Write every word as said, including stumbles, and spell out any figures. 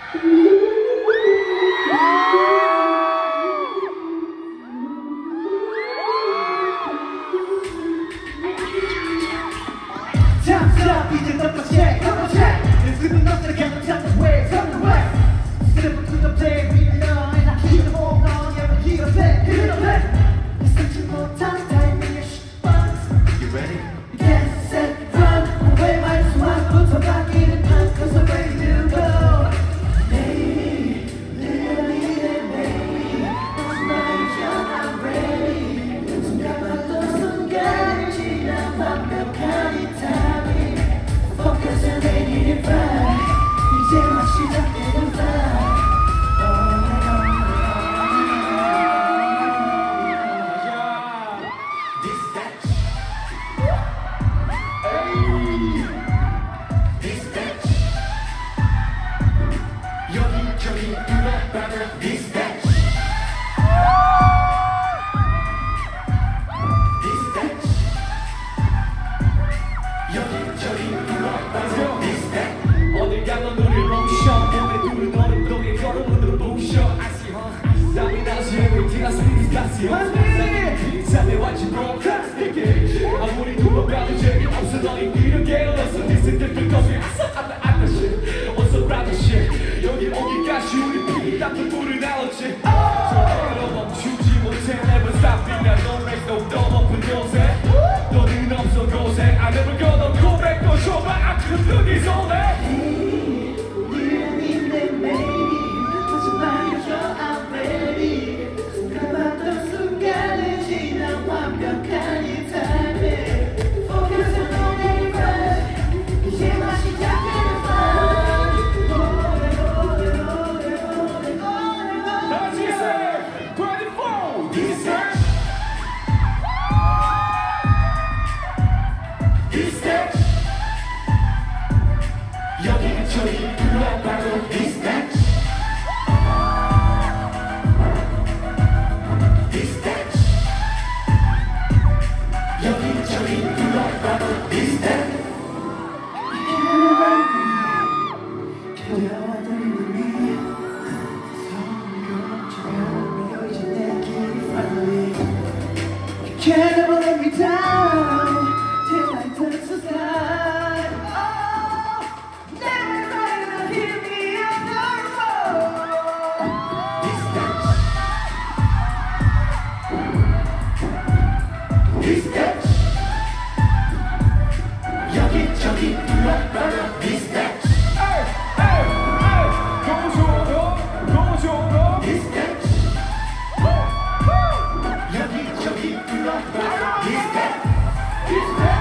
Stop, 이제 double check, double check. It's 너들의 감정 잡는 way, 잡는 way. Step to the play, we know, and I keep the whole on, yeah, we keep it back, keep it back. It's such a more time, time, you You ready? Get set, run, away my swag, put some back in the pants, cause I'm ready to go. Lady, lady, lady, tonight I'm ready. 순간마다 순간을 지나 완벽한 이 타임이 Focus and ready to fly. 이제 막 시작되는 fly. 어딜 가도 눈을 멈춰 몸에 두른 얼음동에 걸음으로 뭉쳐 I see her 땀이 나지 웨이팅한 스피드스타시온 비싼 내 완전 broadcast 아무리 두번 가도 재미없어 너희 뒤로 게을러서 니스들 끝없이 아싸 아따 아따 shit 어서 brother shit 여기 오기까지 우리 피리 땀을 물을 나왔지 절대로 멈추지 못해 never stop 난 no race no dumb open doors 너는 없어 고생 I never gonna go back 또 줘봐 I could look is all that 여기는 저희 불러봐도 디스패치 디스패치 여기는 저희 불러봐도 디스패치 겨려왔던 눈이 성경 저녁 이제 내 길이 finally You can't ever let me down till I touch the sky 여기저기 불러봐도 디스패치 고조도 고조도 디스패치 여기저기 불러봐도 디스패치